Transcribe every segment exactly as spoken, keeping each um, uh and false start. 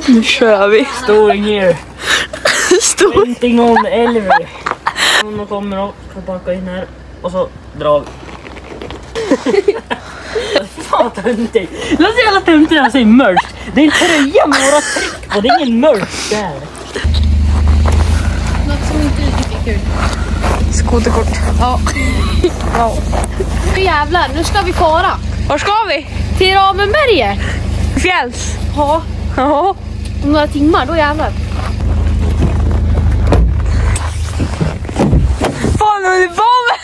Nu kör vi. Storing here. Stor. Ingenting om Elver. Hon kommer och ska baka in här. Och så drar vi. Fan töntig. Låt se alla töntig här säger mörk. Det är en tröja med våra tryck på. Det är ingen mörk där. Något som inte är riktigt kul. Skoterkort. Ja. Ja. Nu jävlar, nu ska vi fara. Var ska vi? Till Ramenberget. Fjälls. Ja. Ja. Om några timmar, då jävlar. Fan, är det bomb?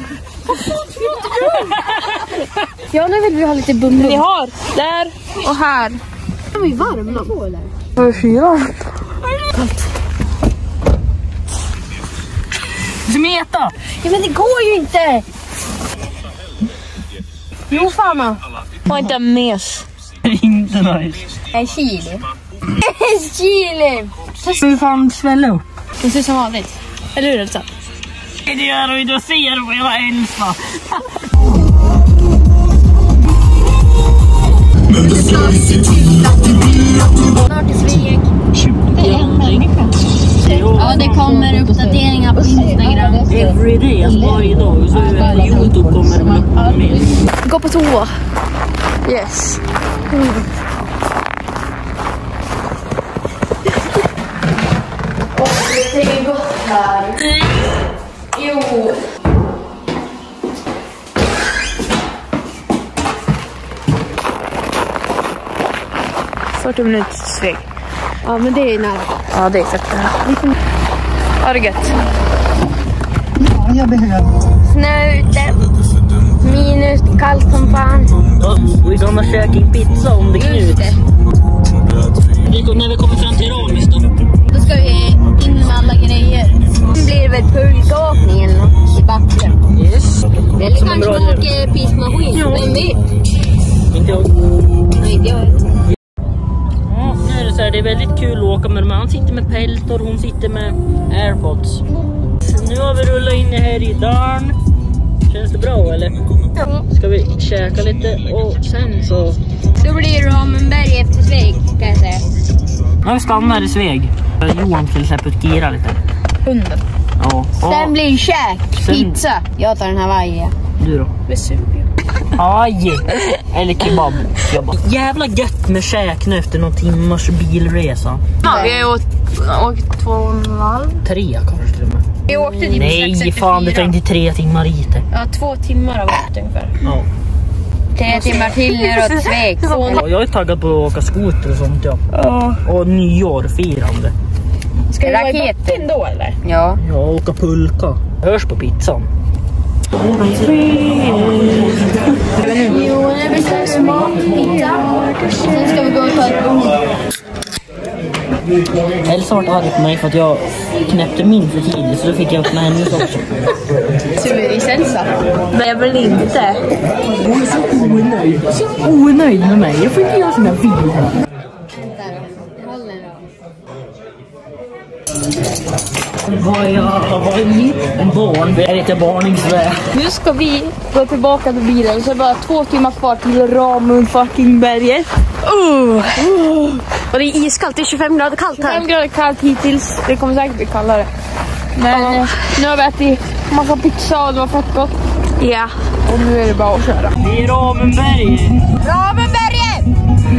Ja, nu vill vi ha lite bummer. Vi har där och här. Det var ju varm då. För fyra. Smeta! Ja, men det går ju inte. Jo, fan då. Var inte en mes. Inte nice. En chili. En chili. Hur fan svälla upp? Det ser ut som vanligt. Eller hur, Elsa? Det gör du, då ser du vad jag Elsa. Snart är Sveg. Det är en människa. Ja, det kommer uppdateringar på Instagram. Every day, alltså varje dag. Så är på YouTube kommer de upp med. Gå på toa. Yes. Det är gott här. Jo. fyrtio minuter till Sveg. Ja, men det är nära. Ja, det är fett nära. Ha det gött. Ja, jag behöver. Snö ute. Minus, kallt som fan. We're gonna käka pizza om det knuts. När vi kommer fram till Ramis då? Då ska vi in med alla grejer. Det blir väl pulkåkning eller något i backen. Yes. Eller kanske man åker pissmaskin. Ja. Vem vet? Inte jag. Nej, inte jag. Ja, nu är det så här, det är väldigt kul att åka med dem. Han sitter med peltor, hon sitter med airpods. Så nu har vi rullat in här i Darn. Känns det bra eller? Ja. Ska vi käka lite och sen så... Då blir det Ramenberg efter Sveg, kan jag säga. Ja, vi stannar i Sveg. Johan skulle släppa ut gira lite. Hunden. Ja. Sen Och blir det käk, Sen- pizza. Jag tar den här varje. du då? Vesuvio. Aj! Eller kebab. Jobba. Jävla gött med käk nu efter någon timmars bilresa. Ja, vi har åkt, åkt två och en halv. Tre kanske till och med. Vi åkte typ Nej, fan det tar inte tre timmar hit. Ja, två timmar har vi åkt ungefär. Ja. Tre timmar till neråt Sveg. Ja, jag är taggad på att åka skoter och sånt, ja. Ja. Och nyårfirande. Ska vi Raketen då eller? Ja. Ja, åka pulka. Hörs på pizzan. Jo, det blir så här smakpizza. Sen ska vi gå och ta ett bord. Elsa var arg på mig för att jag knäppte min för tidigt, så då fick jag upp med hennes också. Suris Elsa. Men jag vill inte. Hon är så onöjd. Så onöjd med mig. Jag får inte göra som jag vill. Håll den då. Vad jag var i en barn. Det är lite varningsväg. Nu ska vi gå tillbaka till bilen. Så är det bara två timmar kvar till Ramen fucking berget. Uh. Uh. Och det är iskallt, det är tjugofem grader kallt här. fem grader kallt hittills. Det kommer säkert bli kallare. Men Ja. eh, nu har vi ätit massa pizza och det var fett gott. Ja. Och nu är det bara att köra. Det är Ramenberget. Ramenberget!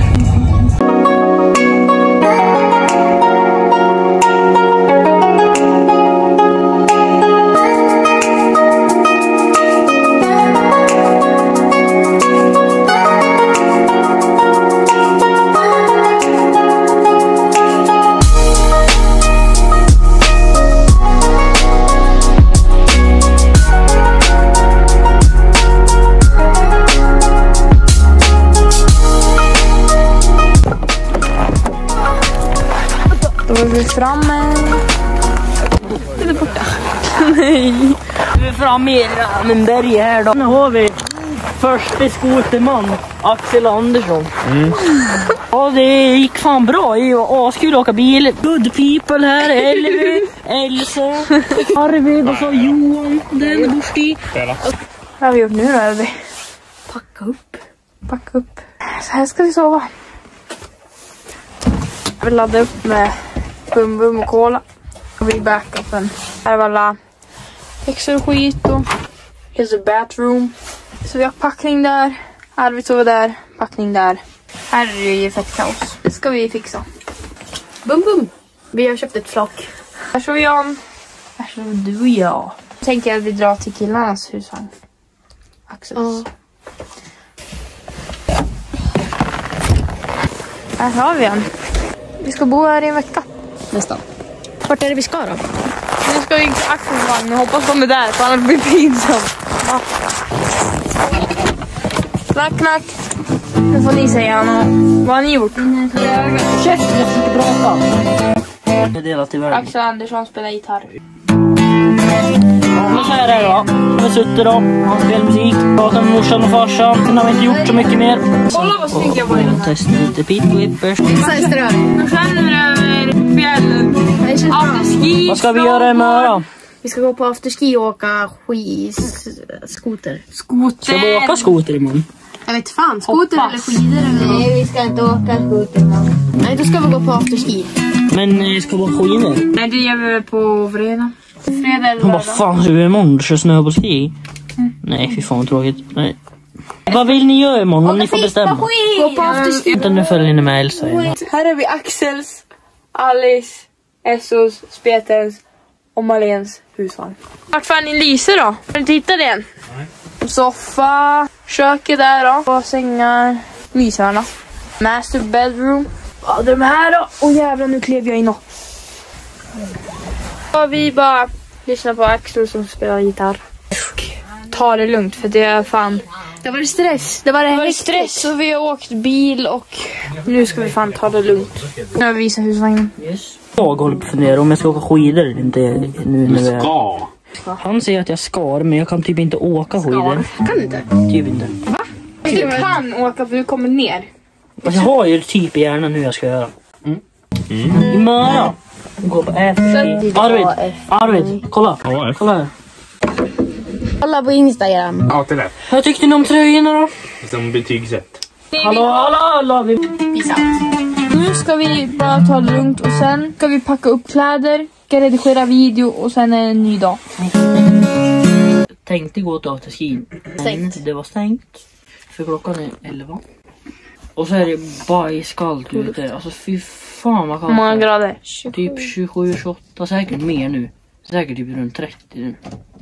Då är vi framme. Den är borta. Nej. Vi är framme i Ramenberget här då. Nu har vi första skoterman, Axel Andersson. Mm. Ja, det gick fan bra. Jag skulle åka bil. Good people här. Elvi, Elsa, Arvid och så Johan. Den borsti. Vad har vi gjort nu då? Elvi? Packa upp. Packa upp. Så här ska vi sova. Jag vill ladda upp med bum bum och cola. Och vi backupen. Här var alla häxor och skit och here's the bathroom. Så vi har packning där. Arvid sover där. Packning där. Här är det ju fett kaos. Det ska vi fixa. Bum bum. Vi har köpt ett flock. Här står Jan. Här står du och jag. Jag tänker att vi drar till killarnas husvagn. Axels. Mm. Här har vi en. Vi ska bo här i en vecka. Nästan. Vart är det vi ska då? Nu ska vi till Axels vagn och hoppas de är där. För annars blir det pinsamt. Ja. Knack, knack. Nu får ni säga något. Vad har ni gjort? Käften, jag försöker prata. Jag är delat i världen. Axel Andersson spelar gitarr. Men så är det då. Jag har suttit då. Har spelat musik. Pratat med morsan och farsan. Sen har vi inte gjort så mycket mer. Kolla vad snygg jag var i den här. Testa lite pit whippers. Nu känner vi över fjällen. Afterski. Vad ska vi göra i Möra? Vi ska gå på afterski och åka skis... skoter. Skoter. Ska vi åka skoter imorgon? Jag vet fan, skoter Hoppas. eller skidor eller... Nej, vi ska inte åka skoter. Nej, då ska vi gå på afterski. Men eh, ska vi åka skidor? Nej, det gör vi på fredag. Fredag eller Vad fan, ska vi imorgon köra snöbollski? Mm. Nej, fy fan tråkigt. Nej. Vad vill ni göra imorgon om ni får bestämma? Gå på afterski. Vänta, nu följer ni med Elsa igen. Här är vi Axels, Alice, Essos, Spetens och Malens husvagn. Vart fan är Lise då? Har du tittat igen? Nej. Soffa, köket där då. Två sängar, myshörna. Master bedroom. Ja, de här då. Åh jävlar, nu klev jag in och... Ja, vi bara lyssnar på Axel som spelar gitarr. Ta det lugnt för det är fan... Det var stress. Det var, det det var stress och vi har åkt bil och nu ska vi fan ta det lugnt. Nu har vi visat husvagnen. Yes. Jag håller på att fundera om jag ska åka skidor eller inte nu när vi är... Ska. Han säger att jag ska, men jag kan typ inte åka skidor. Kan du inte? Typ inte. Va? Du kan åka för du kommer ner. Alltså, jag har ju typ i hjärnan hur jag ska göra. Mm. Mm. I Möra. Gå på F. Arvid. Arvid, kolla. Ja, kolla här. Kolla på Instagram. Ja, det är det. Vad tyckte ni om tröjorna då? Som betygssätt. Hallå, hallå, hallå. Vi... Nu ska vi bara ta det lugnt och sen ska vi packa upp kläder, ska redigera video och sen är det en ny dag. Tänkte gå till afterskin. Men det var stängt. För klockan är elva. Och så är det bajskallt ute. Alltså fy fan vad kallt. Hur många grader? Typ tjugosju tjugoåtta, säkert mer nu. Säkert typ runt trettio nu.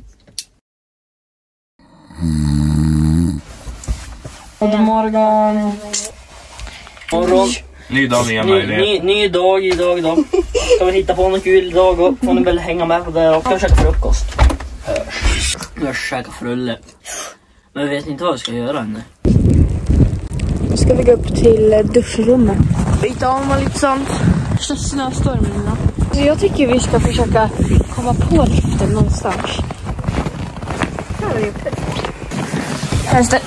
God morgon. Morgon. Ny dag, nya Ny, ny, ny dag, idag idag. Ska vi hitta på något kul idag och får ni väl hänga med på det. Och ska vi käka frukost. Jag ska käka frulle. Men vi vet inte vad vi ska göra ännu. Nu ska vi gå upp till duschrummet. Byta om och lite sånt. Så snöstormen då. Så jag tycker vi ska försöka komma på liften någonstans. Här har vi gjort det. Vänster.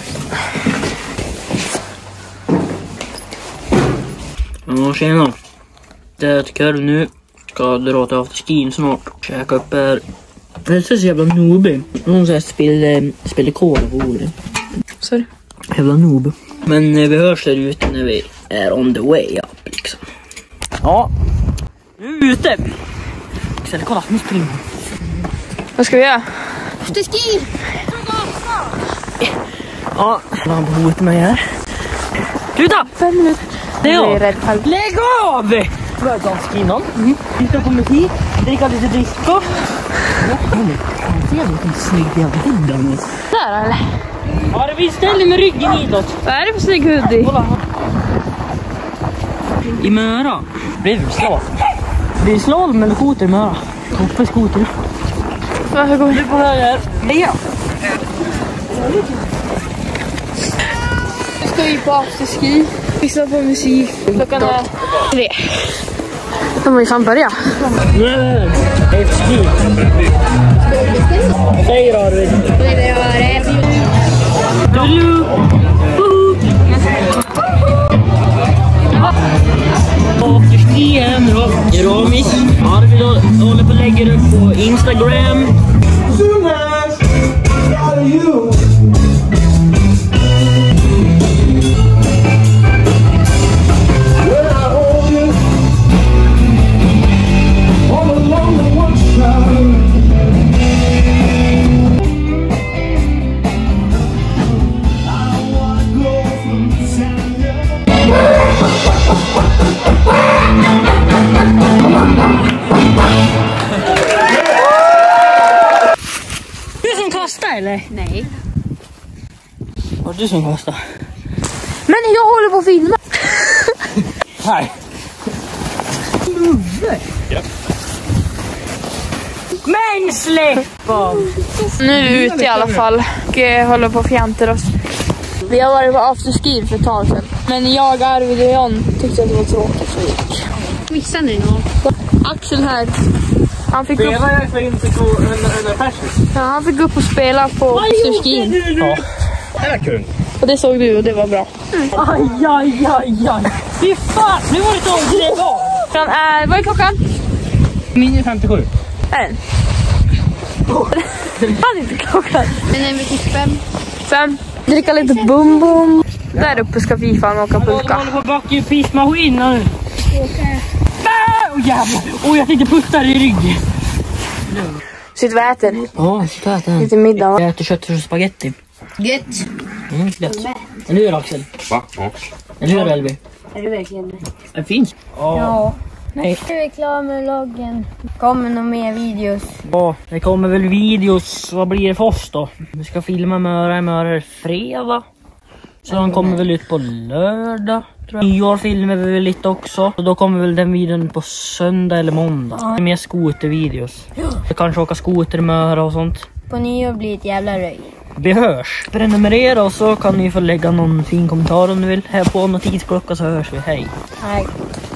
Ja, tjena. Det är ett kväll nu. Ska dra till afterskin snart. Käka upp här. Det är så jävla noob. Någon sån här spelade spel kola på ordet. Sorry. Jävla noob. Men eh, vi hörs där ute när vi är on the way up liksom. Ja. Nu är vi ute. Ställa kolla, nu springer. Vad ska vi göra? Afterski! Ja, jag har behovet med här. Sluta! Fem minuter. Det är Jag är jag. rädd själv. Lägg av! Vi är ganska innan. Titta på musik. Dricka lite disco. Ja, det är en snygg jävla hudda nu. Där eller? Ja, det finns ställe med ryggen hitåt. Vad är det för snygg hoodie? Kolla. I Möra. Blir det slag? Blir det slag eller skoter i Möra? Hoppa skoter. Varför går vi? Du på höger. Ja. Nu ska vi på afterski. Lyssna på musik. Klockan är tre. Då må vi fan börja. Nej, afterski. Vad säger du, Arvid? Hallo. Afterski är en Ramis. Arvid håller på att lägga upp på Instagram. var du som kastade. Men jag håller på att filma. Nej. Ja. Men släpp! Nu är vi ute i alla fall och eh, håller på att fjanta oss. Vi har varit på afterski för ett tag sedan. Men jag, Arvid och John tyckte att det var tråkigt så vi gick. Missade ni någon? Axel här. Han fick, upp, Spelar jag för inte så en affärs? ja, han fick upp och spela på afterskin. Ja. Det är kul. Och det såg du och det var bra. Aj, aj, aj, aj. Fy fan, nu var det så det var. Från, äh, vad är klockan? nio femtiosju. Är den? Han är inte klockan. Men är vi till fem? Fem. Dricka lite bum bum. Där uppe ska vi fan åka Jag pulka. håller på att backa i pissmaskinen nu. Åh oh, jävlar. Åh oh, jag fick puttar i ryggen. Sitt och äter. Ja, sitt och äter. Lite middag va? Jag äter köttfärs och spaghetti. Gött. Mm, lätt. Eller hur Axel? Va? Ja. Eller hur Elby? Är det verkligen det? Det finns. Ja. Nej. Nu är vi klara med loggen. Kommer nog mer videos. Ja, det kommer väl videos. Vad blir det för oss då? Vi ska filma Möra i Möra fredag. Så den kommer väl ut på lördag, tror jag. Nyår filmar vi väl lite också. Och då kommer väl den videon på söndag eller måndag. Det är mer skotervideos. Vi kanske åka skoter i Möra och sånt. På nyår blir ett jävla röj. Vi hörs. Prenumerera och så kan ni få lägga någon fin kommentar om ni vill. Här på notisklocka så hörs vi. Hej. Hej.